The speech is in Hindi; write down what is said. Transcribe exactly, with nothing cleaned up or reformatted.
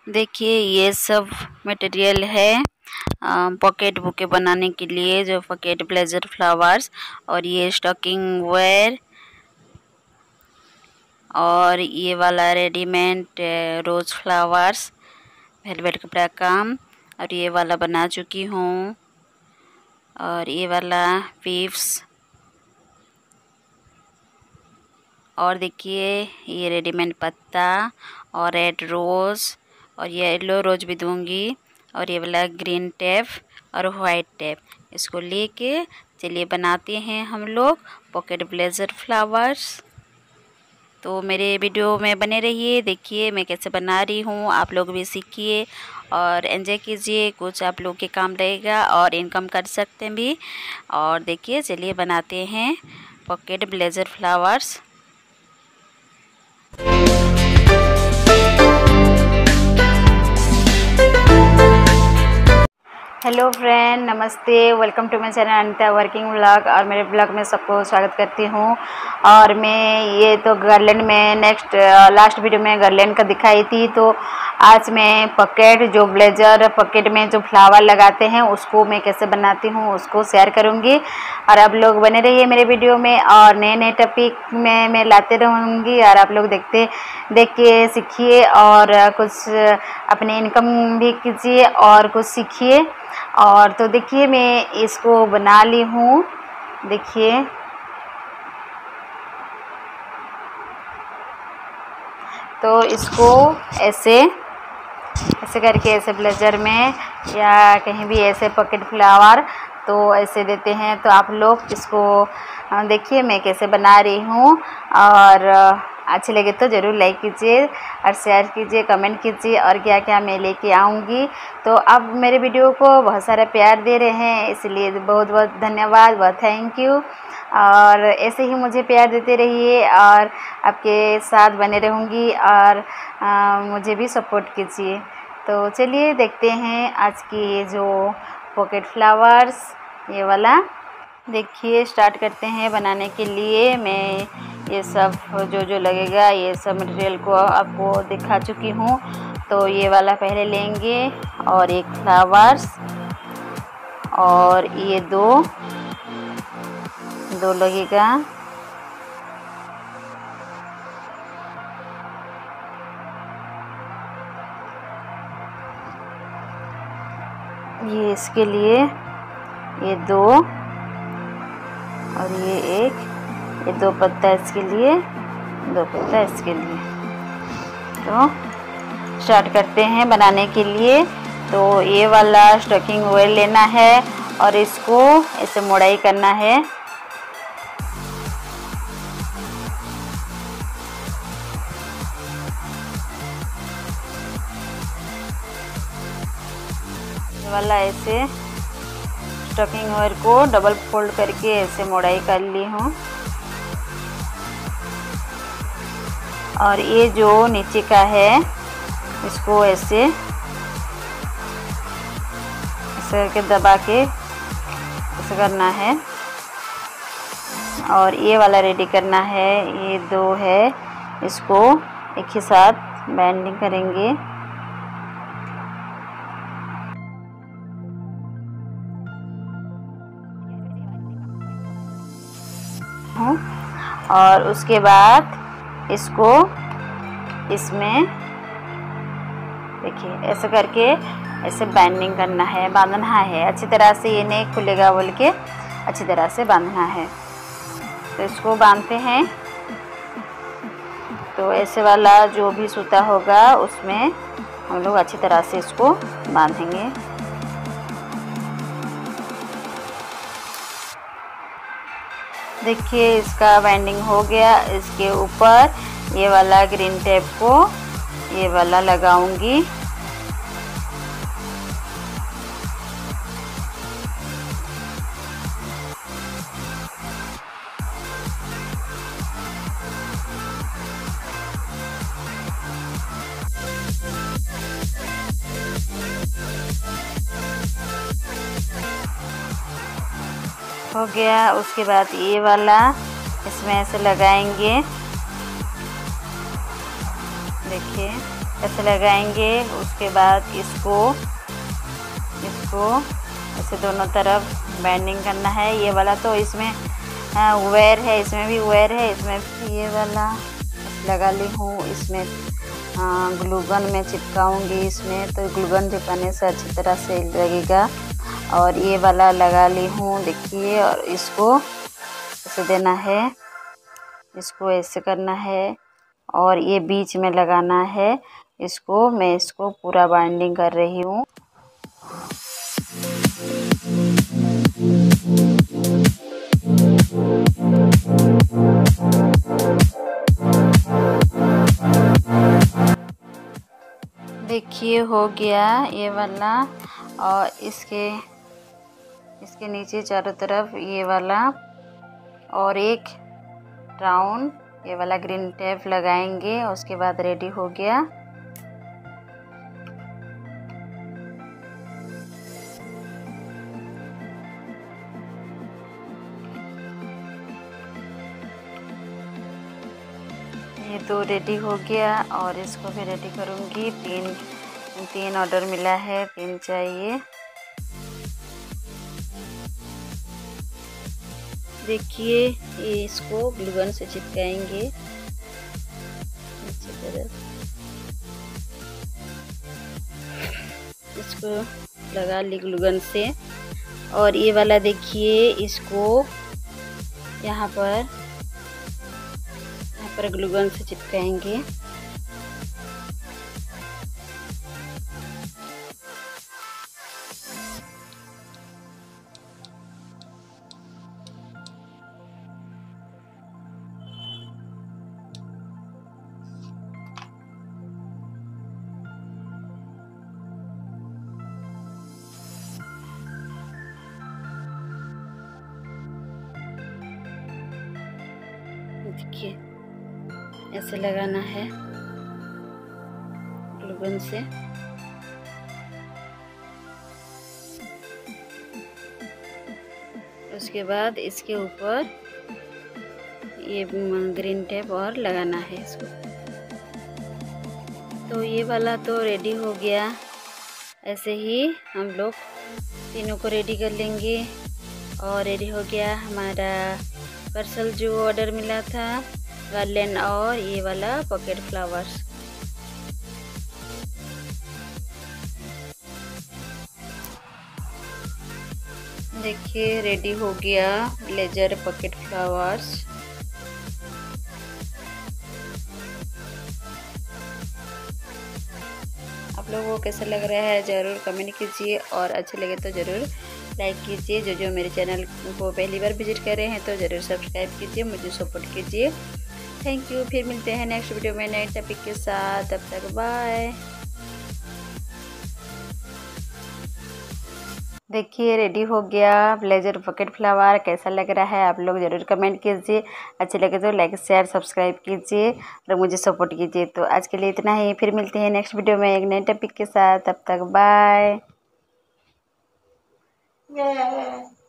देखिए ये सब मटेरियल है पॉकेट बुके बनाने के लिए, जो पॉकेट ब्लेजर फ्लावर्स, और ये स्टॉकिंग वेयर, और ये वाला रेडीमेड रोज फ्लावर्स वेलवेट कपड़ा काम, और ये वाला बना चुकी हूँ, और ये वाला पीप्स, और देखिए ये रेडीमेड पत्ता और रेड रोज़, और ये येलो रोज भी दूंगी, और ये वाला ग्रीन टेप और वाइट टेप। इसको लेके चलिए बनाते हैं हम लोग पॉकेट ब्लेजर फ्लावर्स। तो मेरे वीडियो में बने रहिए, देखिए मैं कैसे बना रही हूँ, आप लोग भी सीखिए और एंजॉय कीजिए, कुछ आप लोग के काम रहेगा और इनकम कर सकते हैं भी। और देखिए चलिए बनाते हैं pocket blazer flowers. Hello friend, नमस्ते, welcome to my channel Anita working vlog. और मेरे ब्लॉग में सबको स्वागत करती हूँ। और मैं ये तो गार्लैंड में नेक्स्ट लास्ट वीडियो में गार्लैंड का दिखाई थी, तो आज मैं पॉकेट जो ब्लेजर पॉकेट में जो फ्लावर लगाते हैं उसको मैं कैसे बनाती हूँ उसको शेयर करूँगी। और आप लोग बने रहिए मेरे वीडियो में, और नए नए टॉपिक में मैं लाते रहूँगी, और आप लोग देखते देख के सीखिए और कुछ अपने इनकम भी कीजिए और कुछ सीखिए। और तो देखिए मैं इसको बना ली हूँ, देखिए तो इसको ऐसे ऐसे करके ऐसे ब्लेजर में या कहीं भी ऐसे पॉकेट फ्लावर तो ऐसे देते हैं। तो आप लोग इसको देखिए मैं कैसे बना रही हूँ, और अच्छे लगे तो ज़रूर लाइक कीजिए और शेयर कीजिए, कमेंट कीजिए, और क्या क्या मैं लेके आऊँगी। तो आप मेरे वीडियो को बहुत सारा प्यार दे रहे हैं, इसलिए बहुत बहुत धन्यवाद, बहुत थैंक यू। और ऐसे ही मुझे प्यार देते रहिए और आपके साथ बने रहूँगी, और आ, मुझे भी सपोर्ट कीजिए। तो चलिए देखते हैं आज की जो पॉकेट फ्लावर्स ये वाला, देखिए स्टार्ट करते हैं बनाने के लिए। मैं ये सब जो जो लगेगा ये सब मटेरियल को आपको दिखा चुकी हूँ। तो ये वाला पहले लेंगे, और एक फ्लावर्स, और ये दो दो लगेगा, ये इसके लिए ये दो, और ये एक, ये दो पत्ता इसके लिए, दो पत्ता इसके लिए। तो स्टार्ट करते हैं बनाने के लिए। तो ये वाला स्टॉकिंग वेयर लेना है और इसको ऐसे मोड़ाई करना है। ये वाला ऐसे स्टॉकिंग वेयर को डबल फोल्ड करके ऐसे मोड़ाई कर ली हूँ। और ये जो नीचे का है इसको ऐसे ऐसे करके दबा के ऐसे करना है, और ये वाला रेडी करना है। ये दो है, इसको एक ही साथ बैंडिंग करेंगे। और उसके बाद इसको इसमें देखिए ऐसे करके ऐसे बाइंडिंग करना है, बांधना है अच्छी तरह से, ये नहीं खुलेगा बोल के अच्छी तरह से बांधना है। तो इसको बांधते हैं। तो ऐसे वाला जो भी सूता होगा उसमें हम लोग अच्छी तरह से इसको बांधेंगे। देखिए इसका बाइंडिंग हो गया। इसके ऊपर ये वाला ग्रीन टेप को ये वाला लगाऊंगी। हो गया। उसके बाद ये वाला इसमें ऐसे लगाएंगे, देखिए ऐसे लगाएंगे। उसके बाद इसको इसको ऐसे दोनों तरफ बाइंडिंग करना है। ये वाला तो इसमें वेयर है, इसमें भी वेयर है, इसमें ये वाला लगा ली हूँ। इसमें ग्लूगन में चिपकाऊंगी इसमें, तो ग्लूगन चिपकाने से अच्छी तरह से लगेगा। और ये वाला लगा ली हूँ, देखिए। और इसको ऐसे देना है, इसको ऐसे करना है और ये बीच में लगाना है। इसको मैं इसको पूरा बाइंडिंग कर रही हूँ। देखिए हो गया ये वाला। और इसके इसके नीचे चारों तरफ ये वाला और एक राउंड ये वाला ग्रीन टेप लगाएंगे। उसके बाद रेडी हो गया। ये दो रेडी हो गया और इसको भी रेडी करूँगी। तीन तीन ऑर्डर मिला है, तीन चाहिए। देखिए ये इसको ग्लूगन से चिपकाएंगे अच्छी तरह। इसको लगा ली ग्लूगन से। और ये वाला देखिए, इसको यहाँ पर यहाँ पर ग्लूगन से चिपकाएंगे। देखिए ऐसे लगाना है ग्लूगन से। उसके बाद इसके ऊपर ये ग्रीन टेप और लगाना है इसको। तो ये वाला तो रेडी हो गया। ऐसे ही हम लोग तीनों को रेडी कर लेंगे। और रेडी हो गया हमारा पार्सल जो ऑर्डर मिला था, गार्लैंड और ये वाला पॉकेट फ्लावर्स। देखिए रेडी हो गया ब्लेजर पॉकेट फ्लावर्स। आप लोगों को कैसा लग रहा है ज़रूर कमेंट कीजिए और अच्छा लगे तो ज़रूर लाइक कीजिए। जो जो मेरे चैनल को पहली बार विजिट कर रहे हैं तो ज़रूर सब्सक्राइब कीजिए, मुझे सपोर्ट कीजिए। Thank you. फिर मिलते हैं नेक्स्ट वीडियो में नए टॉपिक के साथ। तब तक बाय। देखिए रेडी हो गया ब्लेजर पॉकेट फ्लावर। कैसा लग रहा है आप लोग ज़रूर कमेंट कीजिए। अच्छे लगे तो लाइक शेयर सब्सक्राइब कीजिए और मुझे सपोर्ट कीजिए। तो आज के लिए इतना ही। फिर मिलते हैं नेक्स्ट वीडियो में एक नए टॉपिक के साथ। तब तक बाय।